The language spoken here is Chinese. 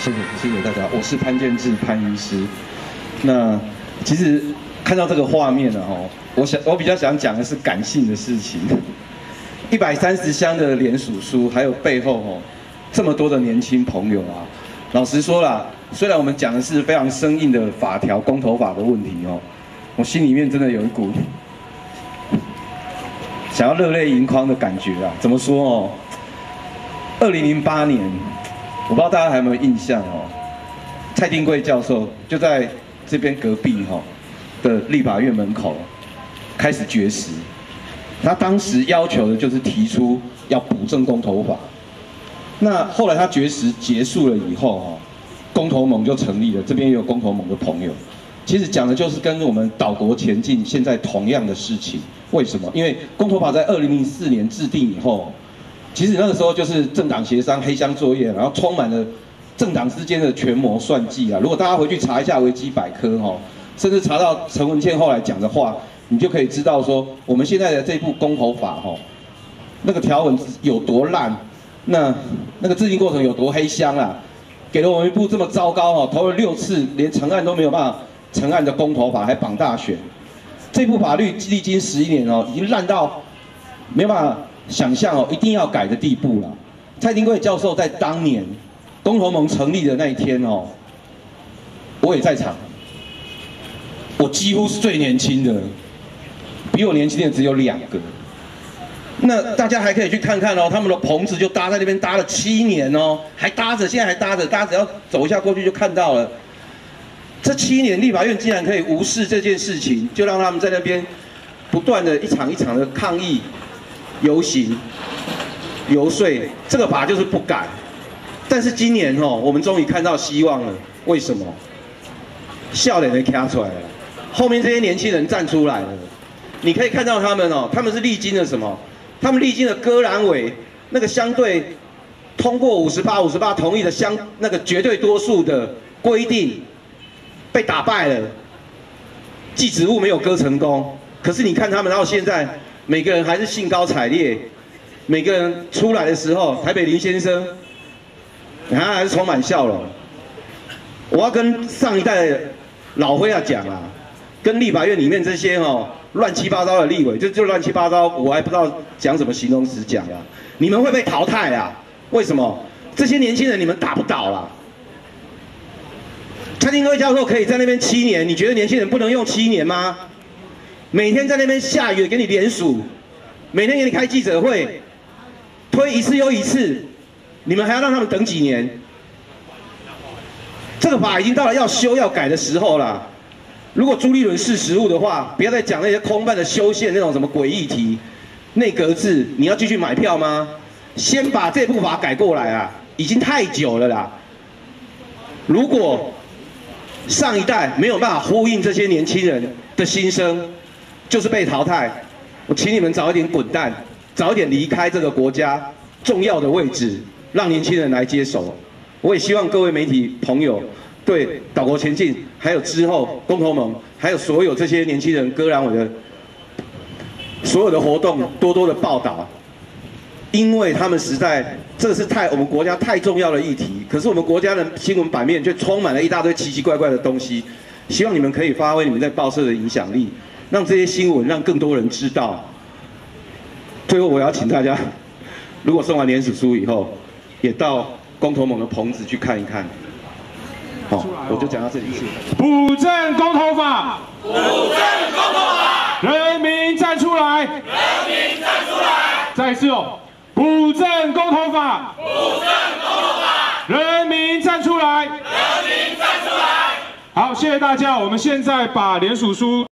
谢谢大家，我是潘建志潘医师。那其实看到这个画面呢，我比较想讲的是感性的事情。130箱的联署书，还有背后这么多的年轻朋友啊，老实说啦，虽然我们讲的是非常生硬的法条、公投法的问题我心里面真的有一股想要热泪盈眶的感觉啊。怎么说2008年，我不知道大家还有没有印象蔡丁贵教授就在这边隔壁的立法院门口开始绝食。他当时要求的就是提出要补正公投法。那后来他绝食结束了以后公投盟就成立了，这边也有公投盟的朋友。其实讲的就是跟我们岛国前进现在同样的事情。为什么？因为公投法在2004年制定以后，其实那个时候就是政党协商、黑箱作业，然后充满了政党之间的权谋算计啊。如果大家回去查一下维基百科甚至查到陈文茜后来讲的话，你就可以知道说，我们现在的这部公投法那个条文有多烂，那个制定过程有多黑箱啊，给了我们一部这么糟糕投了6次连成案都没有办法成案的公投法，还绑大选。这部法律历经11年已经烂到没有办法想象一定要改的地步了。蔡丁贵教授在当年公投盟成立的那一天我也在场，我几乎是最年轻的。比我年轻的只有2个，那大家还可以去看看他们的棚子就搭在那边搭了7年还搭着，现在还搭着，大家只要走一下过去就看到了。这7年，立法院竟然可以无视这件事情，就让他们在那边不断的一场一场的抗议、游行、游说，这个法就是不改。但是今年我们终于看到希望了，为什么？笑脸都卡出来了，后面这些年轻人站出来了。你可以看到他们他们是历经了什么？他们历经了割阑尾那个相对通过58%同意的那个绝对多数的规定被打败了，祭职务没有割成功。可是你看他们到现在，每个人还是兴高采烈，每个人出来的时候，台北林先生，你看还是充满笑容。我要跟上一代的老灰讲啊，跟立法院里面这些乱七八糟的立委，就乱七八糟，我还不知道讲什么形容词讲啊。你们会被淘汰啊？为什么？这些年轻人你们打不倒啦。蔡丁贵教授可以在那边7年，你觉得年轻人不能用7年吗？每天在那边下雨给你联署，每天给你开记者会，推一次又一次，你们还要让他们等几年？这个法已经到了要修要改的时候了。如果朱立伦是实务的话，不要再讲那些空泛的修宪那种什么诡议题、内阁制，你要继续买票吗？先把这部法改过来啊，已经太久了啦。如果上一代没有办法呼应这些年轻人的心声，就是被淘汰。我请你们早一点滚蛋，早一点离开这个国家重要的位置，让年轻人来接手。我也希望各位媒体朋友对岛国前进，还有之后公投盟，还有所有这些年轻人割阑尾的所有的活动，多多的报道，因为他们实在这是我们国家太重要的议题。可是我们国家的新闻版面却充满了一大堆奇奇怪怪的东西。希望你们可以发挥你们在报社的影响力，让这些新闻让更多人知道。最后我要请大家，如果送完联署书以后，也到公投盟的棚子去看一看。我就讲到这里，谢谢。 补正公投法， 补正公投法， 人民站出来， 人民站出来。 再一次补正公投法， 补正公投法， 人民站出来， 人民站出来。 好，谢谢大家。我们现在把联署书。